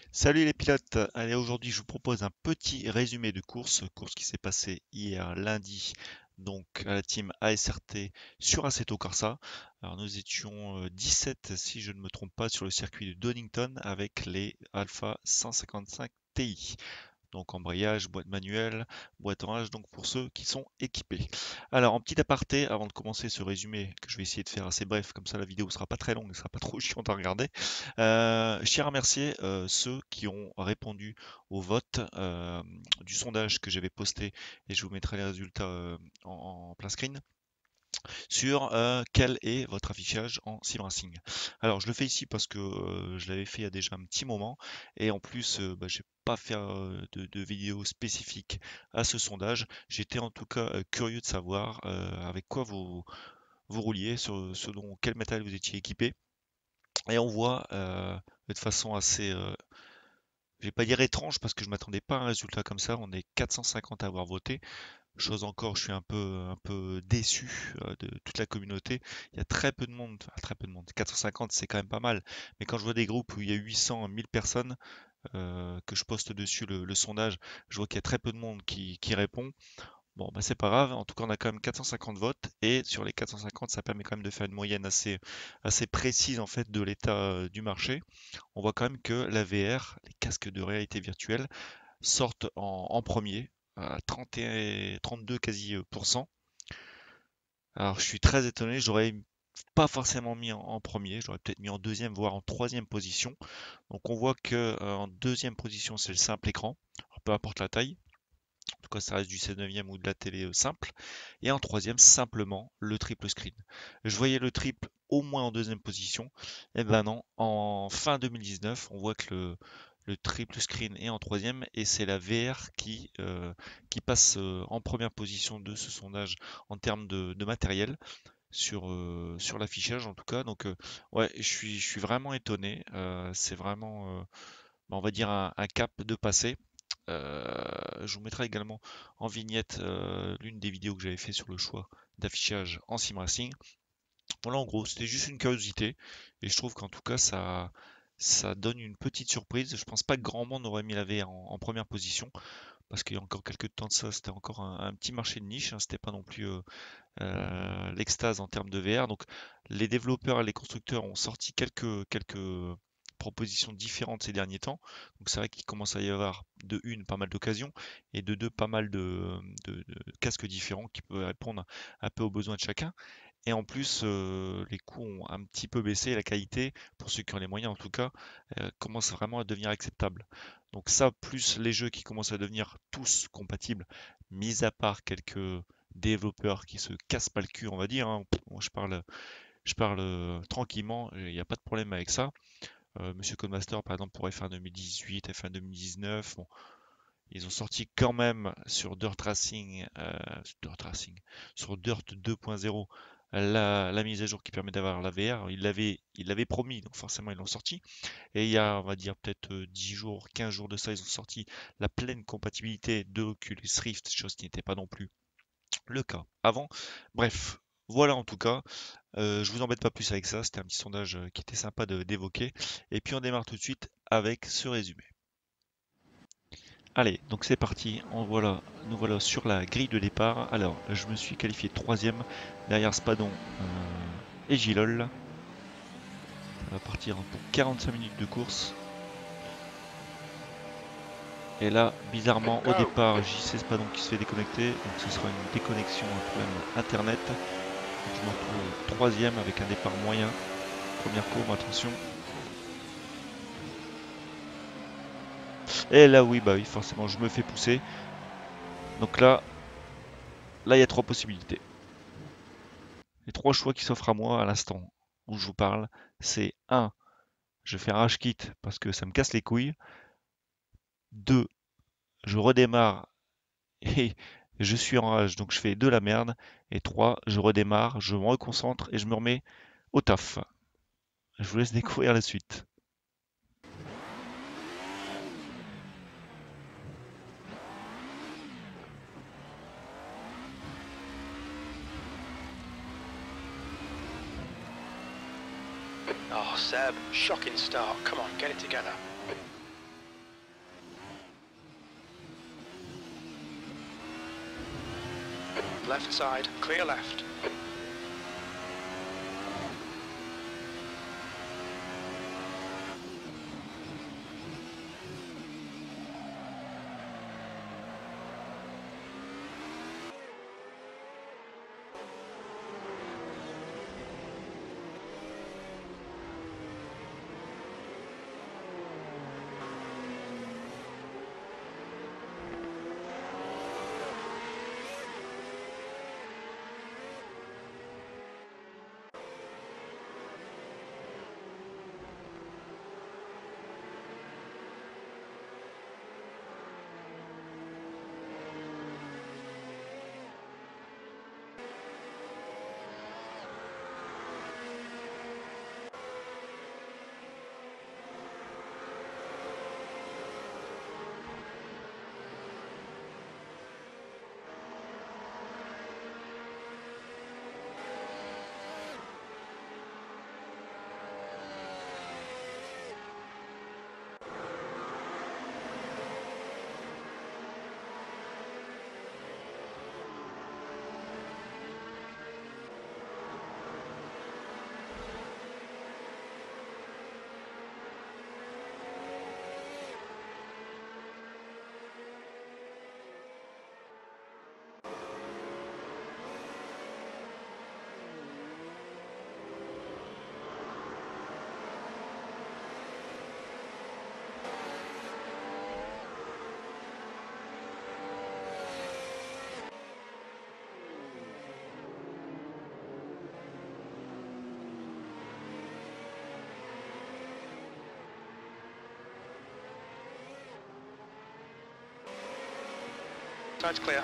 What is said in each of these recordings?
Salut les pilotes, allez aujourd'hui je vous propose un petit résumé de course qui s'est passée hier lundi donc à la team ASRT sur Assetto Corsa. Alors nous étions 17 si je ne me trompe pas sur le circuit de Donington avec les Alpha 155 Ti. Donc embrayage, boîte manuelle, boîte en H, donc pour ceux qui sont équipés. Alors en petit aparté, avant de commencer ce résumé, que je vais essayer de faire assez bref, comme ça la vidéo sera pas très longue, ne sera pas trop chiante à regarder. Je tiens à remercier ceux qui ont répondu au vote du sondage que j'avais posté, et je vous mettrai les résultats en plein screen sur quel est votre affichage en sim racing. Alors je le fais ici parce que je l'avais fait il y a déjà un petit moment et en plus j'ai pas fait de vidéo spécifique à ce sondage. J'étais en tout cas curieux de savoir avec quoi vous rouliez, selon quel matériel vous étiez équipé. Et on voit de façon assez, je vais pas dire étrange parce que je m'attendais pas à un résultat comme ça. On est 450 à avoir voté. Chose encore, je suis un peu déçu de toute la communauté. Il y a très peu de monde, enfin, très peu de monde. 450, c'est quand même pas mal. Mais quand je vois des groupes où il y a 800, 1000 personnes, que je poste dessus le sondage, je vois qu'il y a très peu de monde qui répond. Bon, bah c'est pas grave. En tout cas, on a quand même 450 votes. Et sur les 450, ça permet quand même de faire une moyenne assez précise en fait de l'état du marché. On voit quand même que la VR, les casques de réalité virtuelle, sortent en premier à 31, 32 quasi Alors je suis très étonné, j'aurais pas forcément mis en premier, j'aurais peut-être mis en deuxième, voire en troisième position. Donc on voit que en deuxième position c'est le simple écran, alors, peu importe la taille, en tout cas ça reste du 16/9 ou de la télé simple. Et en troisième simplement le triple screen. Je voyais le triple au moins en deuxième position, et ben non, en fin 2019 on voit que le triple screen est en troisième et c'est la VR qui passe en première position de ce sondage en termes de matériel sur l'affichage en tout cas. Donc ouais, je suis vraiment étonné. C'est vraiment, on va dire, un cap de passé. Je vous mettrai également en vignette l'une des vidéos que j'avais fait sur le choix d'affichage en sim racing. Voilà, en gros, c'était juste une curiosité et je trouve qu'en tout cas ça donne une petite surprise. Je pense pas que grand monde aurait mis la VR en première position parce qu'il y a encore quelques temps de ça, c'était encore un petit marché de niche, hein, c'était pas non plus l'extase en termes de VR. Donc les développeurs et les constructeurs ont sorti quelques propositions différentes ces derniers temps. Donc c'est vrai qu'il commence à y avoir de une pas mal d'occasions et de deux pas mal de casques différents qui peuvent répondre un peu aux besoins de chacun. Et en plus, les coûts ont un petit peu baissé, la qualité, pour ceux qui ont les moyens en tout cas, commence vraiment à devenir acceptable. Donc ça, plus les jeux qui commencent à devenir tous compatibles, mis à part quelques développeurs qui se cassent pas le cul, on va dire, hein. Moi, je parle tranquillement, il n'y a pas de problème avec ça. Monsieur Codemaster, par exemple, pour F1 2018, F1 2019, bon, ils ont sorti quand même sur Dirt Racing, sur Dirt 2.0, la mise à jour qui permet d'avoir la VR. Ils l'avaient promis, donc forcément ils l'ont sorti. Et il y a, on va dire, peut-être 10 jours, 15 jours de ça, ils ont sorti la pleine compatibilité de Oculus Rift, chose qui n'était pas non plus le cas avant. Bref, voilà en tout cas. Je vous embête pas plus avec ça, c'était un petit sondage qui était sympa d'évoquer. Et puis on démarre tout de suite avec ce résumé. Allez, donc c'est parti, nous voilà sur la grille de départ. Alors, je me suis qualifié troisième derrière Spadon et Gilol. Ça va partir pour 45 minutes de course. Et là, bizarrement, au départ, JC Spadon qui se fait déconnecter. Donc ce sera une déconnexion, un problème internet. Donc, je me retrouve troisième avec un départ moyen. Première courbe, attention. Et là, oui, bah oui, forcément, je me fais pousser. Donc là, il y a trois possibilités. Les trois choix qui s'offrent à moi à l'instant où je vous parle, c'est un, je fais un rage quit parce que ça me casse les couilles. 2, je redémarre et je suis en rage, donc je fais de la merde. Et 3, je redémarre, je me reconcentre et je me remets au taf. Je vous laisse découvrir la suite. Oh, Seb, shocking start. Come on, get it together. Left side, clear left. Side's clear.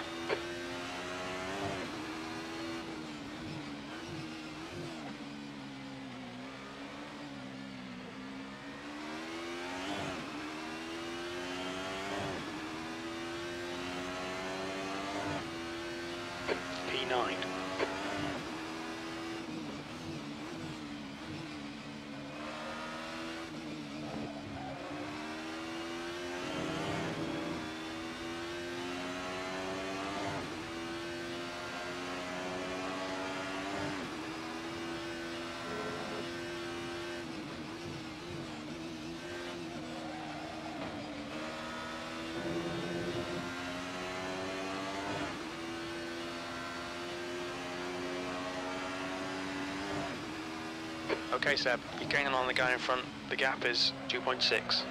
P9. Okay, Seb, you're gaining on the guy in front. The gap is 2.6.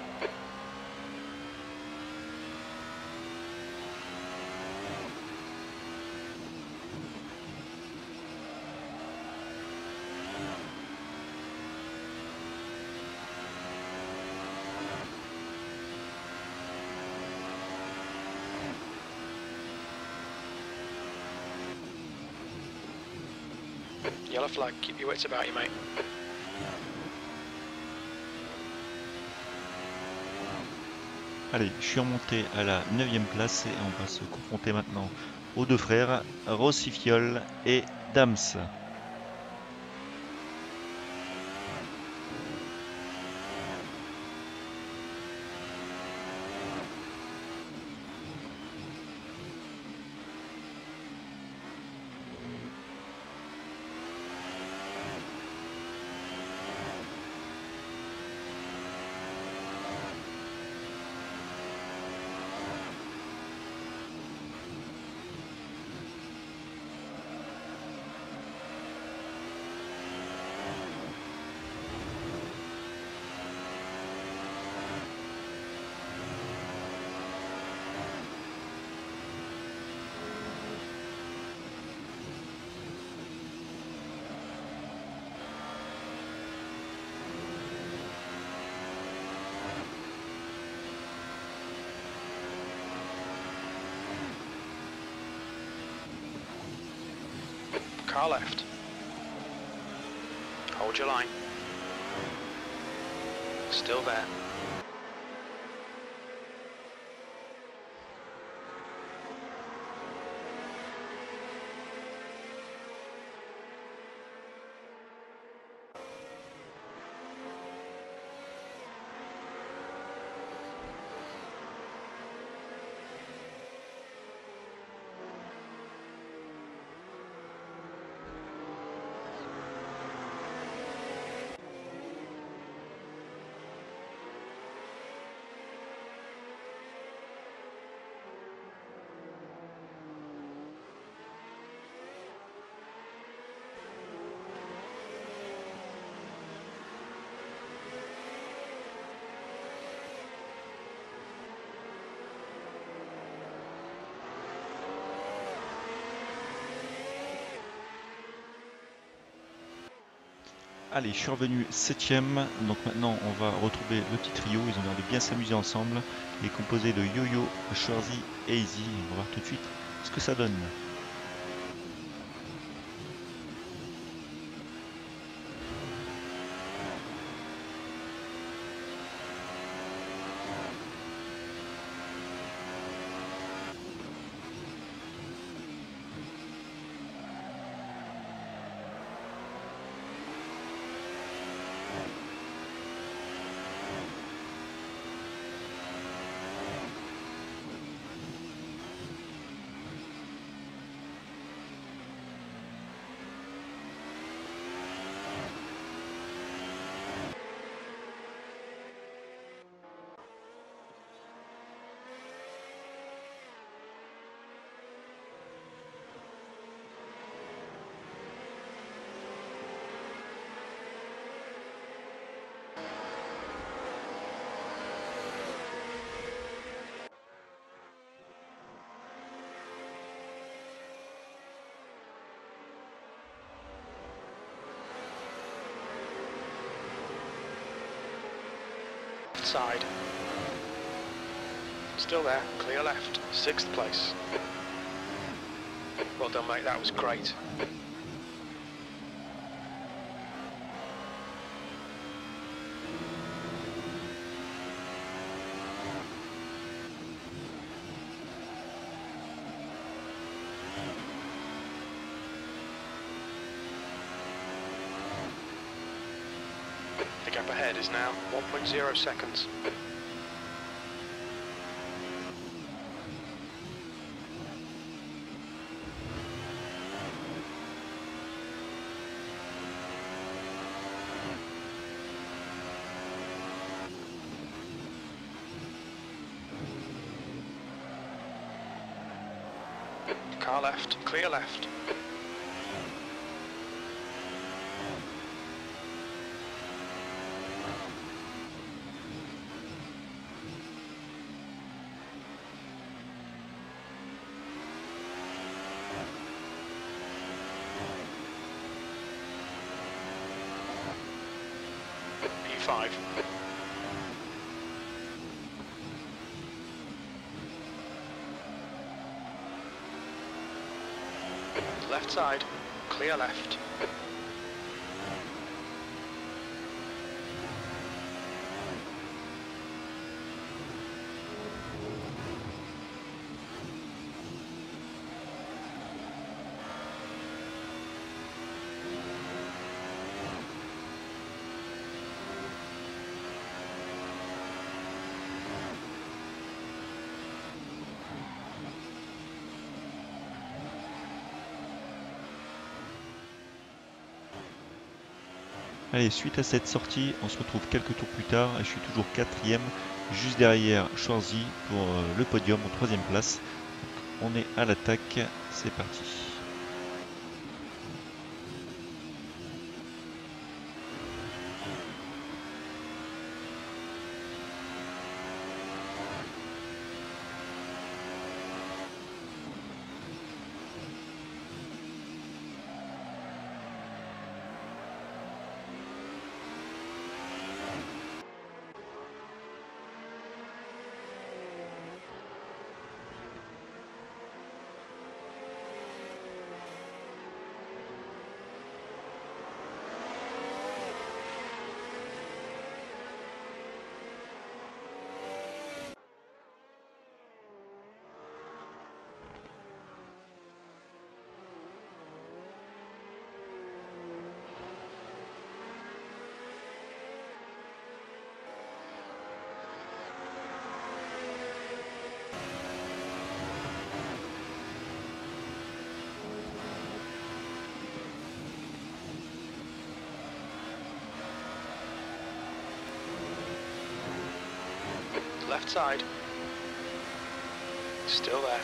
Yellow flag, keep your wits about you, mate. Allez, je suis remonté à la 9e place et on va se confronter maintenant aux deux frères, Rossifiol et Dams. Car left. Hold your line. Still there. Allez, je suis revenu 7ème, donc maintenant on va retrouver le petit trio, ils ont l'air de bien s'amuser ensemble. Il est composé de Yo-Yo, Schwarzy et Easy, on va voir tout de suite ce que ça donne. Side. Still there, clear left, 6th place. Well done mate, that was great. The gap ahead is now 1.0 seconds. Car left, clear left. P5. Left side, clear left. Allez, suite à cette sortie, on se retrouve quelques tours plus tard et je suis toujours 4ème, juste derrière Schwarzy pour le podium en 3ème place. Donc, on est à l'attaque, c'est parti. Left side. Still there.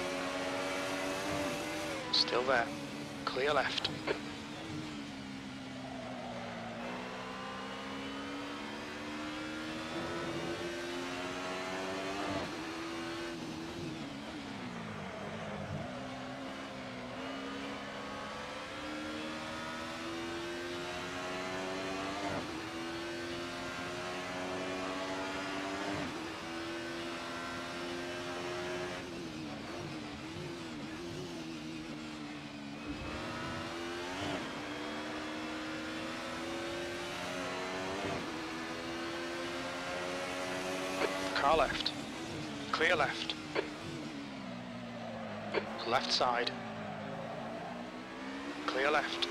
Still there. Clear left. Car left. Clear left. Left side. Clear left.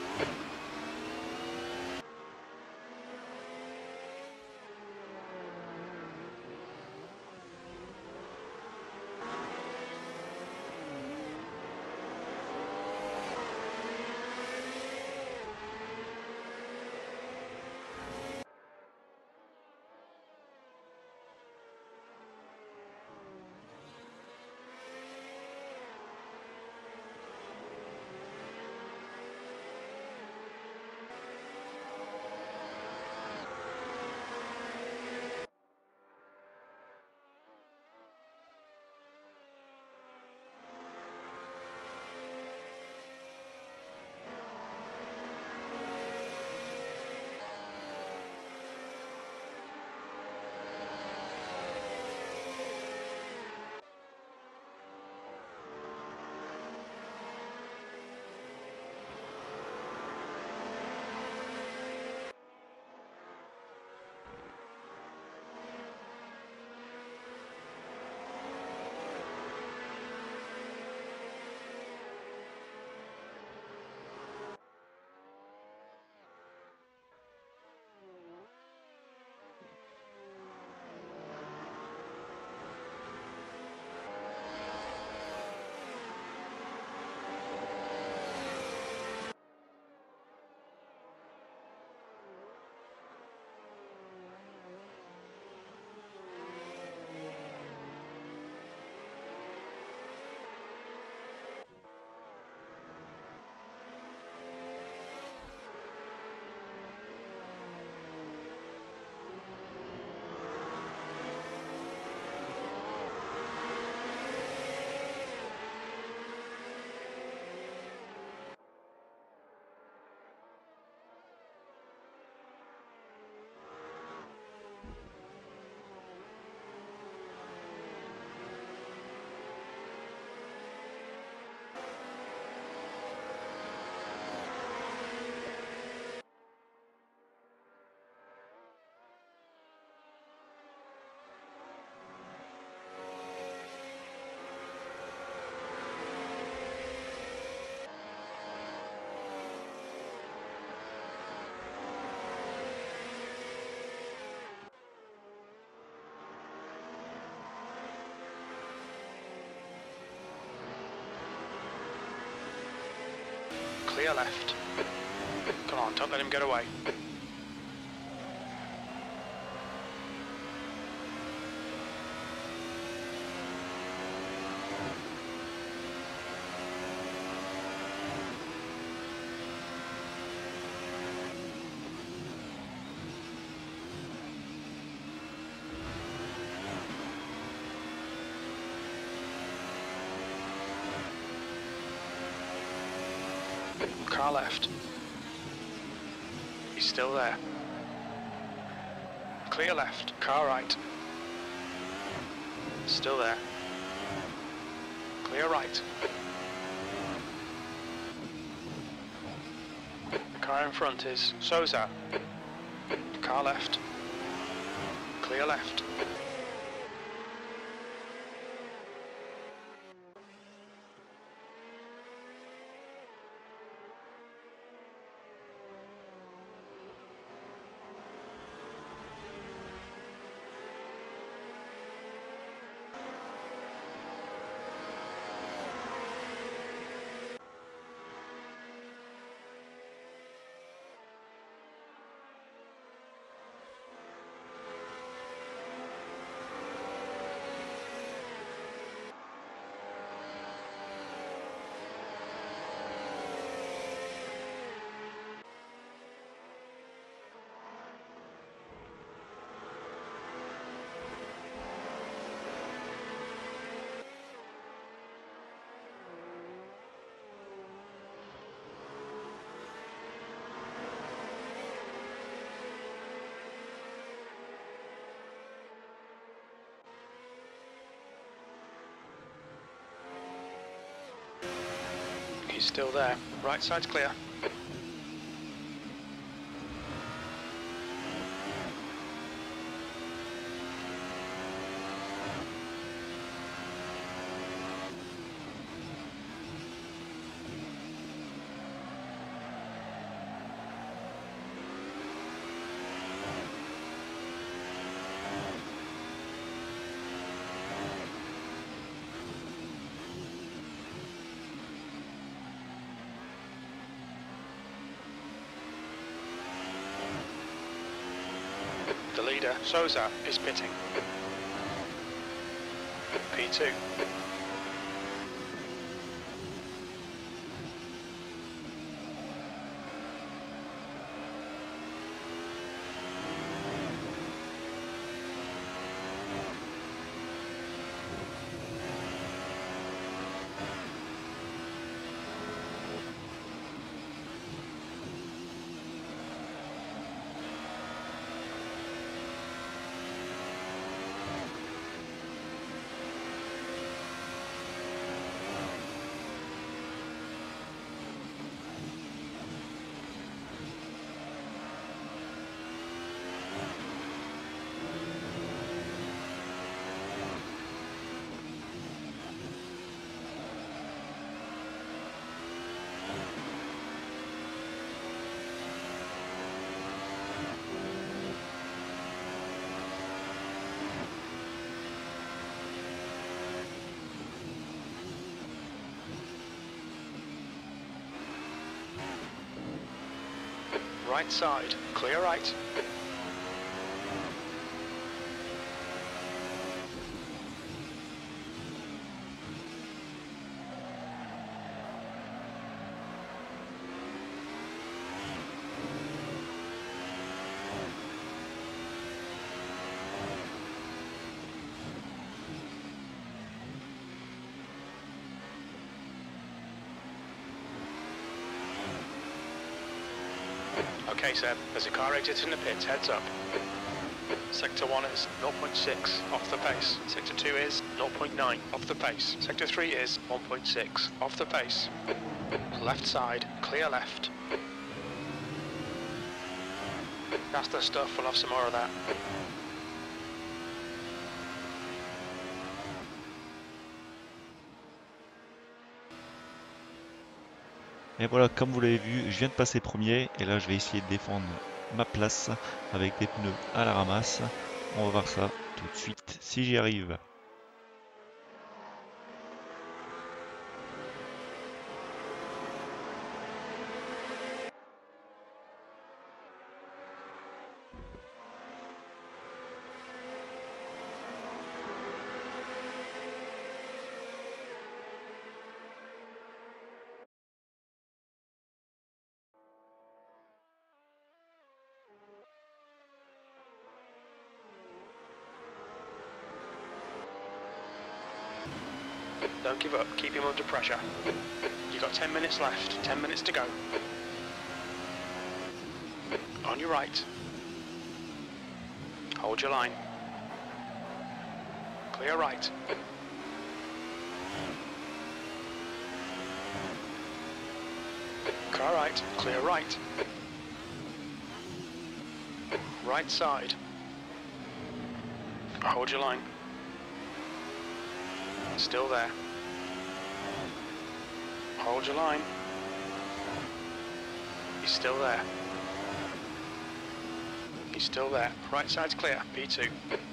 Clear left. Come on, don't let him get away. Car left. He's still there. Clear left. Car right. Still there. Clear right. Car in front is Souza. Car left. Clear left. He's still there. Right side's clear. leader, Souza, is pitting. P2. Right side, clear right. Okay, Seb, there's a car exiting the pits, heads up. Sector 1 is 0.6 off the pace. Sector 2 is 0.9 off the pace. Sector 3 is 1.6 off the pace. Left side, clear left. That's the stuff, we'll have some more of that. Et voilà, comme vous l'avez vu, je viens de passer premier et là je vais essayer de défendre ma place avec des pneus à la ramasse. On va voir ça tout de suite si j'y arrive. Don't give up, keep him under pressure. You've got 10 minutes left, 10 minutes to go. On your right. Hold your line. Clear right. Car right, clear right. Right side. Hold your line. Still there. Hold your line. He's still there. He's still there. Right side's clear. P2.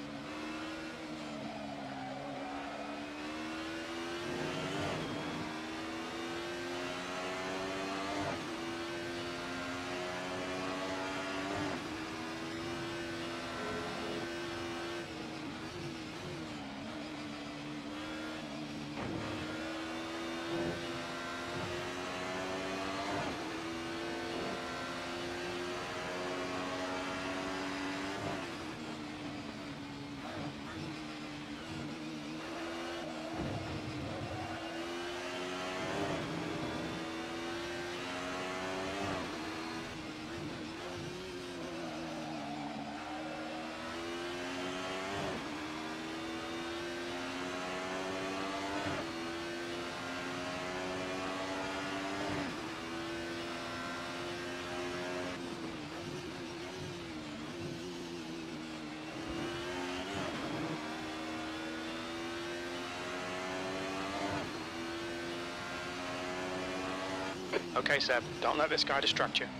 Okay, Seb, don't let this guy distract you.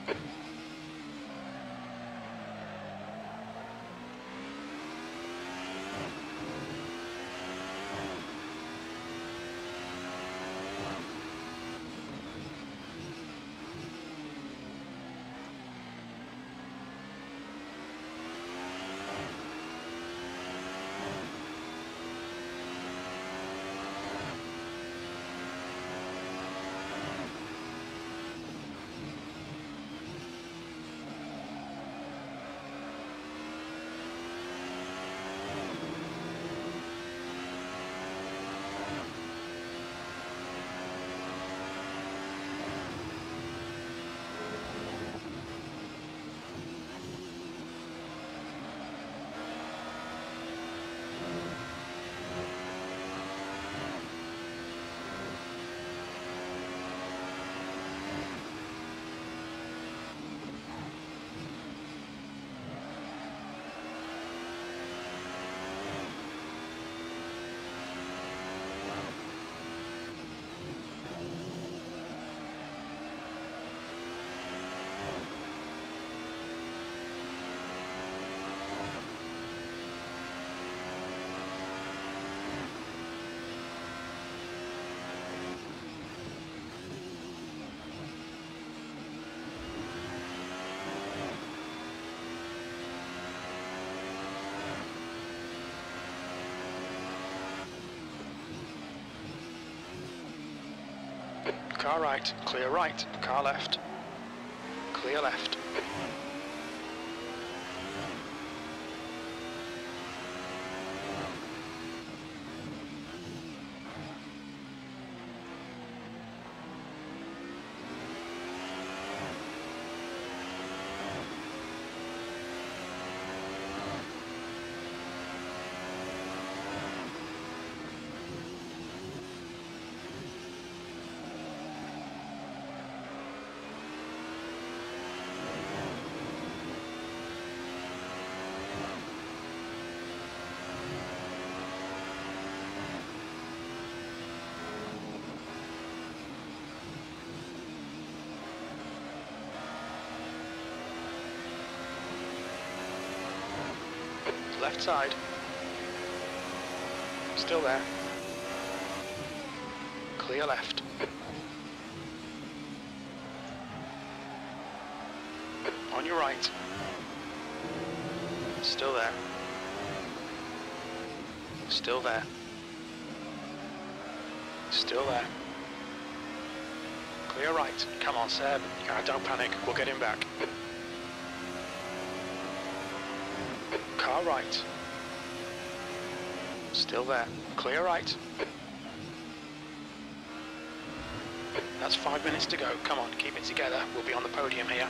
Car right, clear right, car left, clear left. Left side. Still there. Clear left. On your right. Still there. Still there. Still there. Clear right. Come on, Seb. Don't panic. We'll get him back. Car right. Still there. Clear right. That's 5 minutes to go. Come on, keep it together. We'll be on the podium here.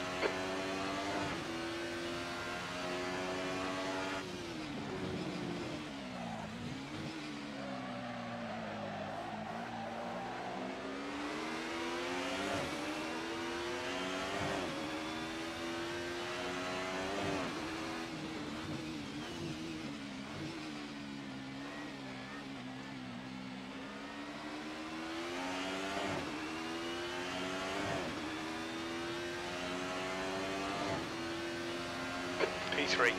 P3.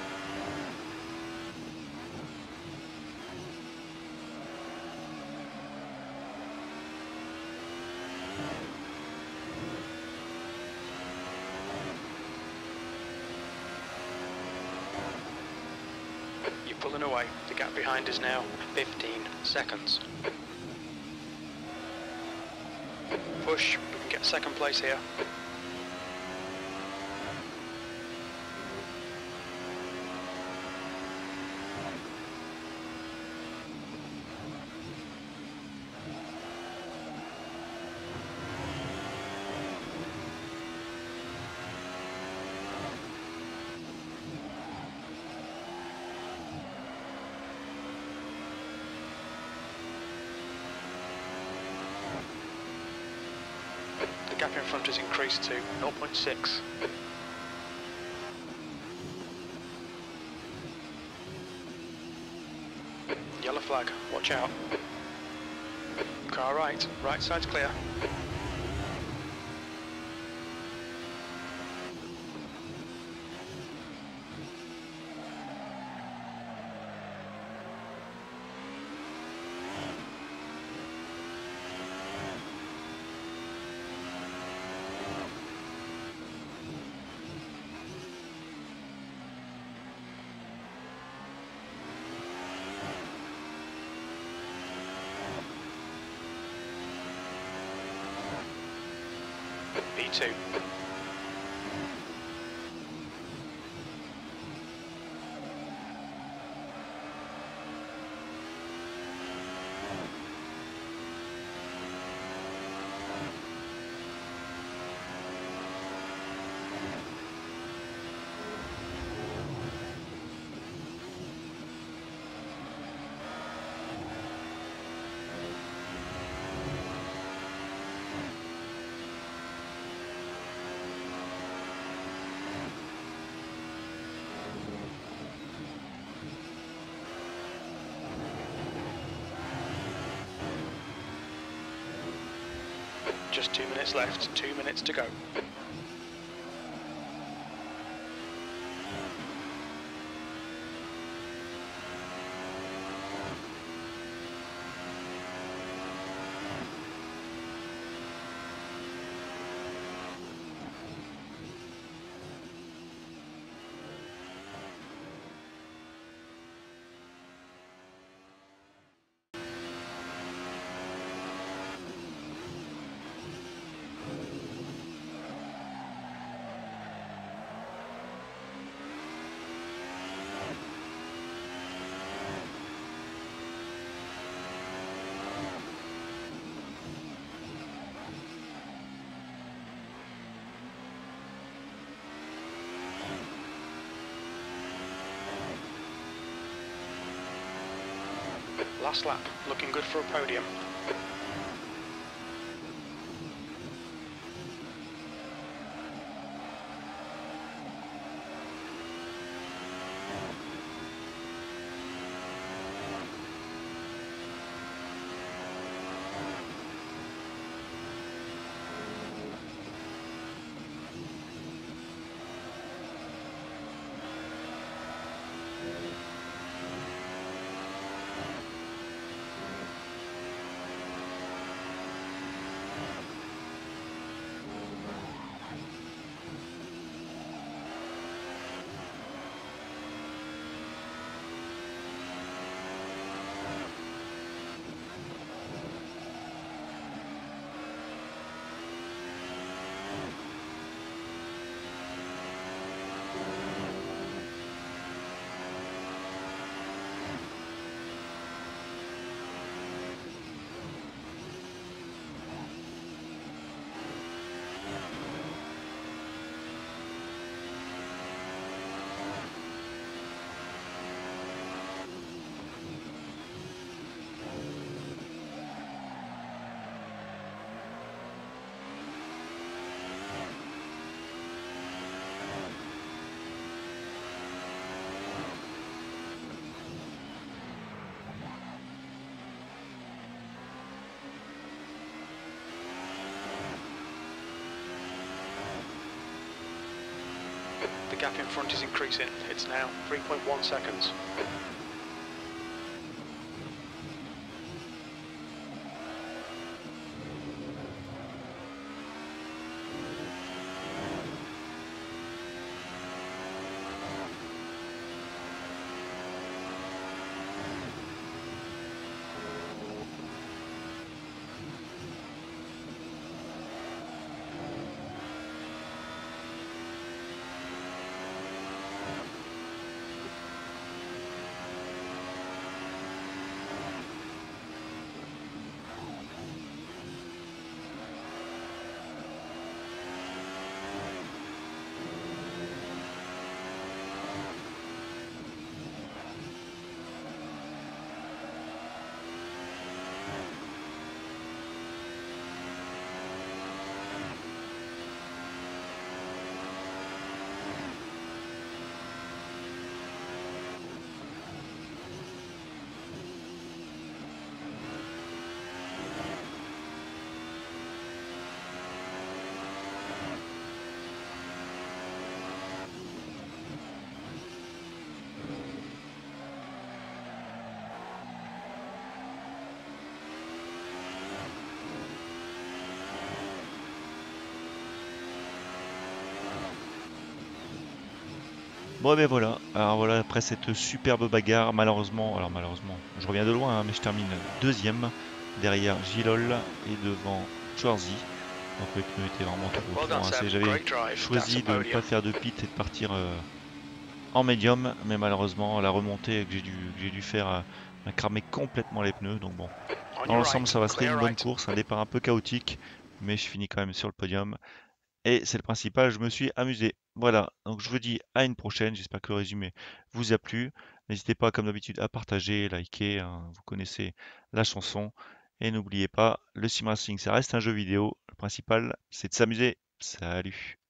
You're pulling away. The gap behind is now 15 seconds. Push. We can get second place here. The gap in front has increased to 0.6. Yellow flag, watch out. Car right, right side's clear. B2. Just 2 minutes left, 2 minutes to go. Last lap, looking good for a podium. The gap in front is increasing. It's now 3.1 seconds. Bon, ben voilà. Alors voilà, après cette superbe bagarre, malheureusement, je reviens de loin, hein, mais je termine deuxième derrière Gilol et devant Schwarzy. Donc les pneus étaient vraiment Well trop done, rincés. Seb. J'avais Great drive. That's a choisi de ne pas podium. faire de pit et de partir en médium, mais malheureusement, la remontée que j'ai dû faire m'a cramé complètement les pneus. Donc bon, On dans your l'ensemble, right. ça va, c'était Clear une bonne right. course, un départ un peu chaotique, mais je finis quand même sur le podium. Et c'est le principal, je me suis amusé. Voilà, donc je vous dis à une prochaine, j'espère que le résumé vous a plu. N'hésitez pas, comme d'habitude, à partager, liker, hein, vous connaissez la chanson. Et n'oubliez pas, le sim racing, ça reste un jeu vidéo. Le principal, c'est de s'amuser. Salut!